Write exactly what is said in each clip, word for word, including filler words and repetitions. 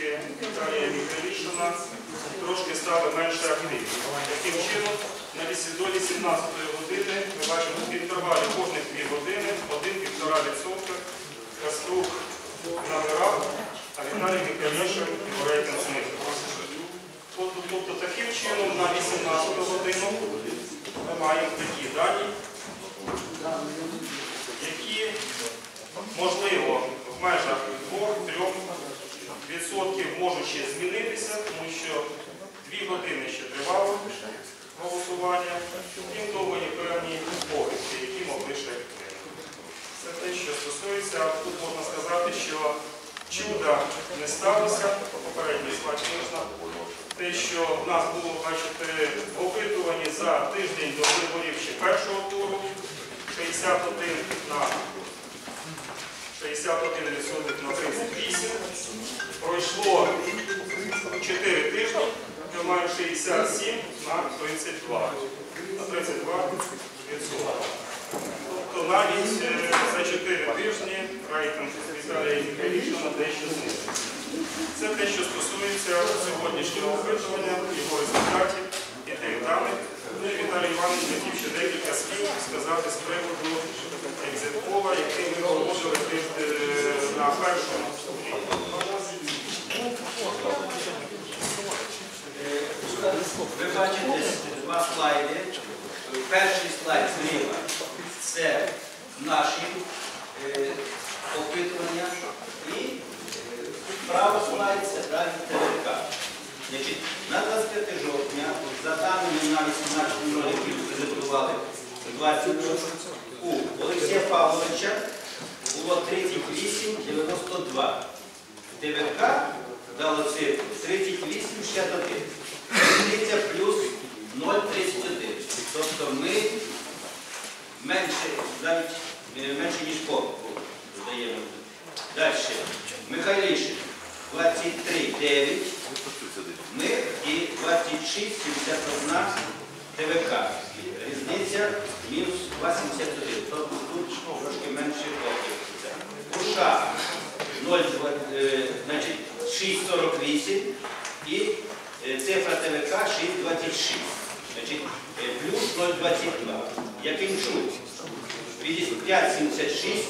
Ковальчуки Віталія Михайлішина трошки стали менше активні. Таким чином, до вісімнадцятої години ми бачимо в інтервалі кожних дві години один-півтора відсотка Каструк набирав, а Віталій Михайлішин його рейтинг знизив. Тобто таким чином на вісімнадцяту годину ми маємо такі дані, які, можливо, в межах двох-трьох відсотків можуть ще змінитися, тому що дві години ще тривало голосування, крім того, є певні повістки, які могли ще вплинути. Це те, що стосується, тут можна сказати, що чуда не сталося, попередній слайд можна. Те, що в нас було, бачите, опитувані за тиждень до виборів ще першого туру, шістдесят один на шістдесят один відсоток на тридцять вісім. Пройшло чотири тижні, ми маємо шістдесят сім на тридцять два. На тридцять два відсотки. Тобто навіть за чотири тижні рейтинг Віталія Михайлішина дещо знизився. Це те, що стосується сьогоднішнього опитування, його результатів і тих даних. Віталій Іванович хотів ще декілька слів сказати з приводу екзит-пола, який ми проводили на першому ступені. Ви бачите два слайди. Перший слайд зліва – це наші опитування, і правий слайд – це дані ТВК. На двадцять п'яте жовтня, за даними на вісімнадцятому році, які презентували двадцять у Олексія Павловича було тридцять вісім дев'яносто два. ТВК дало цифру тридцять вісім шістдесят один. Різниця плюс нуль тридцять один. Тобто ми менше, навіть менше ніж пол здаємо. Далі. Михайлішин двадцять три дев'ять. Ми і двадцять шість сімдесят один ТВК. Різниця мінус два сімдесят один. Тобто тут трошки менше полів. Уша шість сорок вісім і цифра ТВК шість двадцять шість. Плюс нуль двадцять два. Якимчук п'ять сімдесят шість,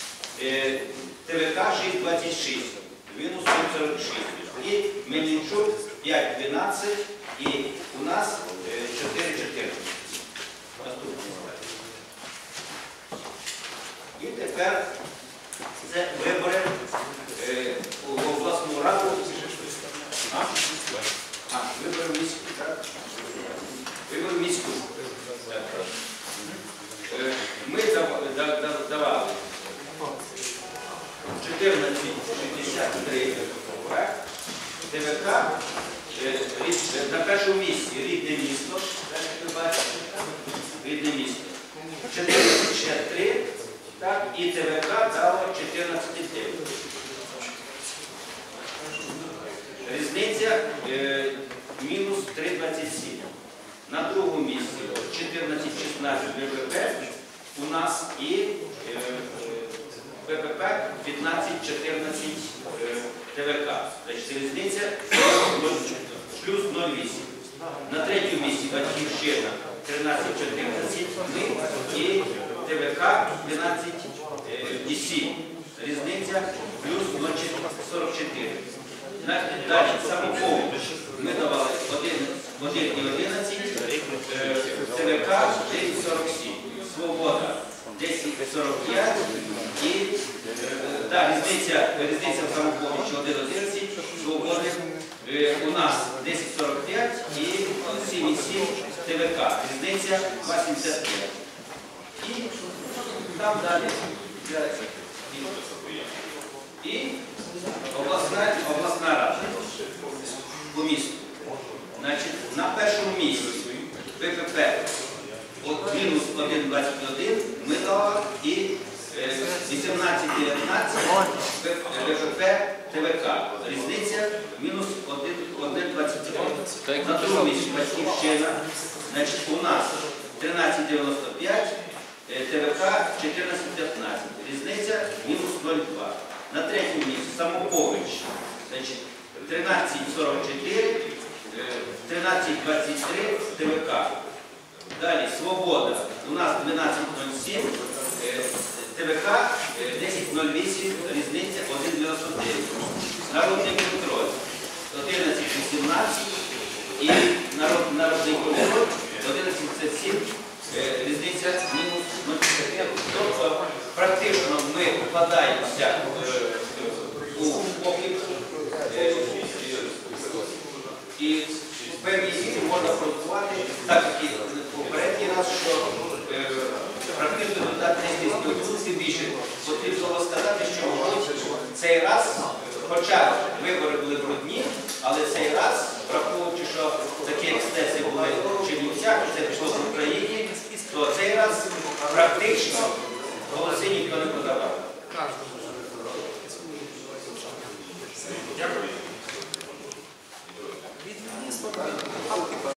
ТВК шість двадцять шість. Мінус нуль сорок шість. І Мельничук п'ять дванадцять і у нас чотири чотирнадцять. Наступний слайд. І тепер це вибори в обласну раду. А? А, вибори в міську, так? Вибори в міську. Ми давали чотирнадцять шістдесят три ТВК на першому місці рідне місто, ви бачите, рідне місто, чотирнадцять шістдесят три, так, і ТВК дало чотирнадцять дев'ять. Різниця мінус три двадцять сім. На другому місці чотирнадцять шістнадцять ВВП у нас і ВВП п'ятнадцять чотирнадцять ТВК. Значить, різниця плюс нуль вісім. На третьому місці Батьківщина тринадцять чотирнадцять, ми і ТВК дванадцять сім. Різниця плюс нуль сорок чотири. Далі Самопоміч ми давали один і одинадцять, ТВК дев'ять сорок сім, Свобода десять сорок п'ять і да, різниця, різниця в Самопомічі один одинадцять, Свободи у нас десять сорок п'ять і сім сім ТВК, різниця два сімдесят п'ять. І там далі і обласна, обласна рада по місту. Значить, на першому місці ВПП мінус один двадцять один ми дали і вісімнадцять дев'ятнадцять ВПП ТВК. Різниця мінус один двадцять один. На другому місці Батьківщина. Значить, у нас тринадцять дев'яносто п'ять, ТВК чотирнадцять п'ятнадцять. Різниця мінус нуль два. На третьому місці Самопоміч. Значить, тринадцять сорок чотири, тринадцять двадцять три ТВК. Далі Свобода. У нас дванадцять нуль сім, ТВК десять нуль вісім, різниця один дев'яносто дев'ять. Народний контроль одинадцять вісімнадцять і народ, народний контроль одинадцять п'ятдесят сім, різниця мінус нуль п'ятдесят п'ять. Тобто практично ми вкладаємося у покіп і в певній мірі можна продукувати, так як і попередній раз, що е, практично результат не співпрацює, тим більше потрібно було сказати, що мабуть, цей раз, хоча вибори були брудні, але цей раз, враховуючи, що такі ексцеси були в Чернівцях, це пішло в Україні, то цей раз практично голоси ніхто не подавав. Дякую.